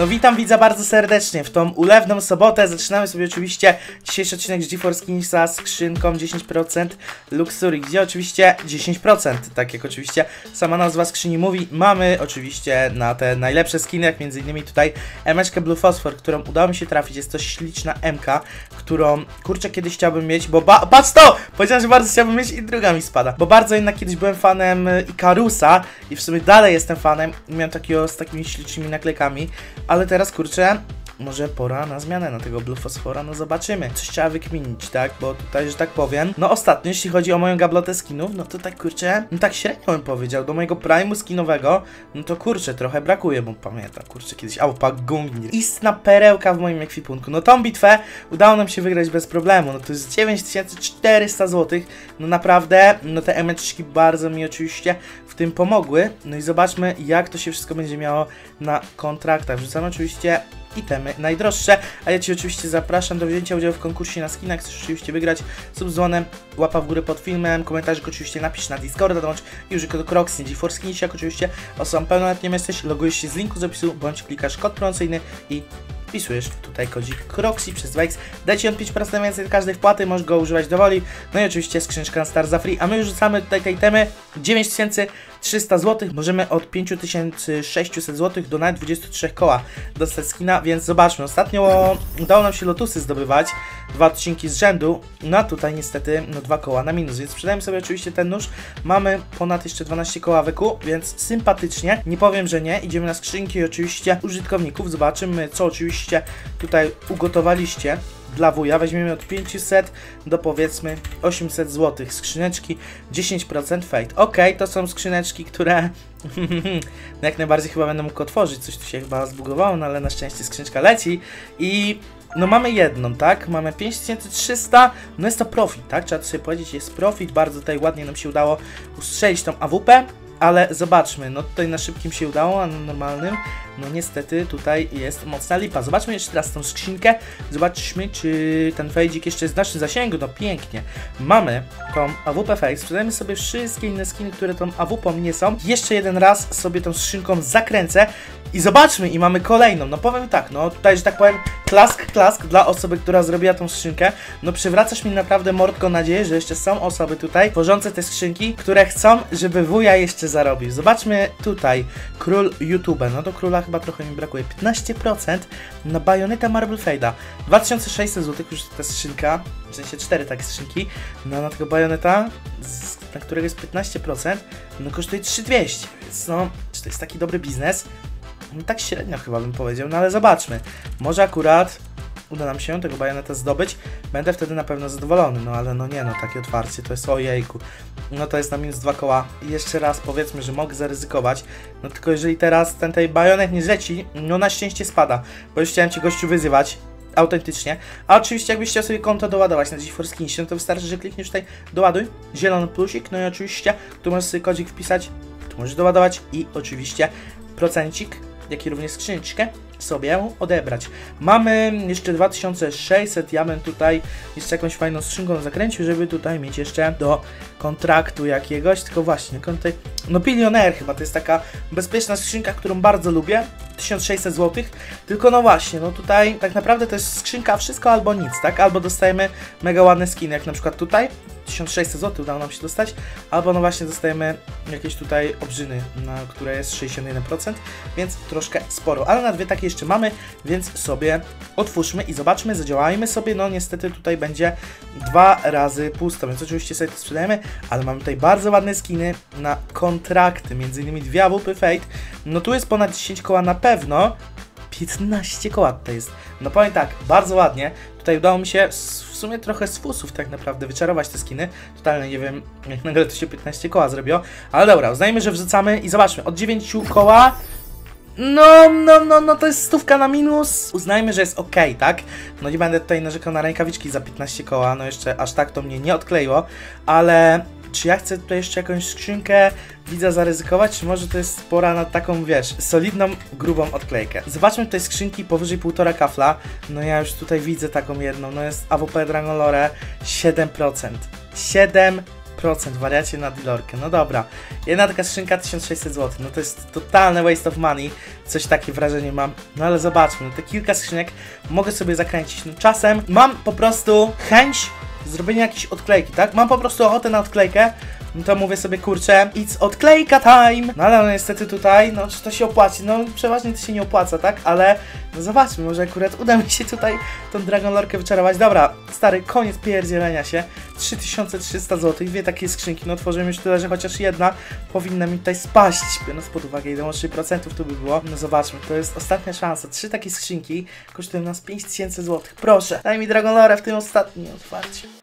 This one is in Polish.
No witam widza bardzo serdecznie w tą ulewną sobotę. Zaczynamy sobie oczywiście dzisiejszy odcinek z GeForce Kinsa z skrzynką 10% Luxury, gdzie oczywiście 10%, tak jak oczywiście sama nazwa skrzyni mówi, mamy oczywiście na te najlepsze skiny, jak między innymi tutaj emeczkę Blue Phosphor, którą udało mi się trafić. Jest to śliczna MK, którą kurczę kiedyś chciałbym mieć, bo patrz to! Powiedziałem, że bardzo chciałbym mieć i druga mi spada, bo bardzo jednak kiedyś byłem fanem Ikarusa i w sumie dalej jestem fanem. Miałem takiego z takimi ślicznymi naklejkami, ale teraz kurczę, może pora na zmianę na tego Blue Phosphora, no zobaczymy. Coś trzeba wykminić, tak, bo tutaj, że tak powiem, no ostatnio, jeśli chodzi o moją gablotę skinów, no to tak kurczę, no tak średnio bym powiedział, do mojego primu skinowego, no to kurczę, trochę brakuje, bo pamiętam, kurczę, kiedyś Aupak Gungnir. Istna perełka w moim ekwipunku. No tą bitwę udało nam się wygrać bez problemu, no to jest 9400 zł, no naprawdę, no te emeczki bardzo mi oczywiście w tym pomogły, no i zobaczmy, jak to się wszystko będzie miało na kontraktach. Wrzucamy oczywiście itemy najdroższe, a ja Cię oczywiście zapraszam do wzięcia udziału w konkursie na skinach. Chcesz oczywiście wygrać, sub z dzwonem, łapa w górę pod filmem, komentarzyk oczywiście napisz na Discorda, dołącz i użyj kodu Croxy, GeForce Kinsa, jak oczywiście osobą pełnoletnią jesteś, logujesz się z linku z opisu, bądź klikasz kod promocyjny i wpisujesz tutaj kodzik Croxy przez 2x. Daj Ci on 5% więcej do każdej wpłaty, możesz go używać dowoli. No i oczywiście skrzyneczka na start za free, a my już rzucamy tutaj tej temy 9300 zł. Możemy od 5600 zł do nawet 23 koła dostać skina, więc zobaczmy. Ostatnio udało nam się lotusy zdobywać, 2 odcinki z rzędu, no a tutaj niestety no 2 koła na minus, więc sprzedajemy sobie oczywiście ten nóż. Mamy ponad jeszcze 12 koła wyku, więc sympatycznie, nie powiem, że nie. Idziemy na skrzynki oczywiście użytkowników, zobaczymy, co oczywiście tutaj ugotowaliście dla wuja. Weźmiemy od 500 do powiedzmy 800 zł. Skrzyneczki 10% fade. Ok, to są skrzyneczki, które jak najbardziej chyba będę mógł otworzyć. Coś tu się chyba zbugowało, no ale na szczęście skrzyneczka leci. I no mamy jedną, tak? Mamy 5300, no jest to profit, tak? Trzeba to sobie powiedzieć, jest profit. Bardzo tutaj ładnie nam się udało ustrzelić tą AWP. Ale zobaczmy, no tutaj na szybkim się udało, a na normalnym, no niestety tutaj jest mocna lipa. Zobaczmy jeszcze raz tą skrzynkę, zobaczmy, czy ten fejdzik jeszcze jest w naszym zasięgu. No pięknie. Mamy tą AWP fake, sprzedajemy sobie wszystkie inne skiny, które tą AWP nie są. Jeszcze jeden raz sobie tą skrzynką zakręcę i zobaczmy, i mamy kolejną. No powiem tak, no tutaj, że tak powiem, klask dla osoby, która zrobiła tą skrzynkę. No przywracasz mi naprawdę, mordko, nadzieję, że jeszcze są osoby tutaj tworzące te skrzynki, które chcą, żeby wuja jeszcze zarobił. Zobaczmy tutaj, król YouTube, no do króla chyba trochę mi brakuje, 15% na Bayonetta Marble Fade'a, 2600 zł już ta skrzynka, w sensie 4 takie skrzynki, no na tego Bayonetta, na którego jest 15%, no kosztuje 3200, więc no, czy to jest taki dobry biznes? No tak średnio chyba bym powiedział, no ale zobaczmy, może akurat uda nam się tego Bayonetta zdobyć, będę wtedy na pewno zadowolony, no ale no nie, no takie otwarcie to jest, ojejku, no to jest na minus 2 koła. I jeszcze raz powiedzmy, że mogę zaryzykować, no tylko jeżeli teraz tej bajonet nie zleci, no na szczęście spada, bo już chciałem Cię, gościu, wyzywać autentycznie, a oczywiście jakbyś chciał sobie konto doładować na GeForce Kinsie, no to wystarczy, że klikniesz tutaj doładuj, zielony plusik, no i oczywiście tu możesz sobie kodzik wpisać, tu możesz doładować i oczywiście procencik, jak i również skrzyneczkę sobie odebrać. Mamy jeszcze 2600, ja bym tutaj jeszcze jakąś fajną skrzynką zakręcił, żeby tutaj mieć jeszcze do kontraktu jakiegoś, tylko właśnie, tutaj, no Billionaire chyba, to jest taka bezpieczna skrzynka, którą bardzo lubię, 1600 zł, tylko no właśnie, no tutaj tak naprawdę to jest skrzynka wszystko albo nic, tak, albo dostajemy mega ładne skiny, jak na przykład tutaj, 1600 zł udało nam się dostać, albo no właśnie dostajemy jakieś tutaj obrzyny, na które jest 61%, więc troszkę sporo, ale na dwie takie jeszcze mamy, więc sobie otwórzmy i zobaczmy, zadziałajmy sobie. No niestety tutaj będzie 2 razy pusto, więc oczywiście sobie to sprzedajemy, ale mamy tutaj bardzo ładne skiny na kontrakty, między innymi 2 AWP Fade, no tu jest ponad 10 koła na pewno, 15 koła tutaj jest, no powiem tak, bardzo ładnie, tutaj udało mi się w sumie trochę z fusów tak naprawdę wyczarować te skiny, totalnie nie wiem, jak nagle to się 15 koła zrobiło, ale dobra, uznajmy, że wrzucamy i zobaczmy, od 9 koła, no to jest stówka na minus, uznajmy, że jest ok, tak, no nie będę tutaj narzekał na rękawiczki za 15 koła, no jeszcze aż tak to mnie nie odkleiło, ale czy ja chcę tutaj jeszcze jakąś skrzynkę widza zaryzykować, czy może to jest pora na taką, wiesz, solidną, grubą odklejkę. Zobaczmy tutaj skrzynki powyżej 1,5 kafla, no ja już tutaj widzę taką jedną, no jest AWP Drangolore 7%, wariacie na dealerkę. No dobra. Jedna taka skrzynka 1600 zł. No to jest totalne waste of money. Coś takie wrażenie mam. No ale zobaczmy, no te kilka skrzynek mogę sobie zakręcić. No czasem mam po prostu chęć zrobienia jakiejś odklejki, tak? Mam po prostu ochotę na odklejkę. No to mówię sobie, kurczę, it's odklejka time! No ale no, niestety tutaj, no czy to się opłaci? No przeważnie to się nie opłaca, tak? Ale no zobaczmy, może akurat uda mi się tutaj tą Dragon Lorkę wyczarować. Dobra, stary, koniec pierdzielenia się. 3300 zł, dwie takie skrzynki, no tworzymy już tyle, że chociaż jedna powinna mi tutaj spaść, biorąc pod uwagę, ile 3% tu by było. No zobaczmy, to jest ostatnia szansa. 3 takie skrzynki kosztują nas 5000 zł. Proszę, daj mi Dragon Lore w tym ostatnim otwarciu.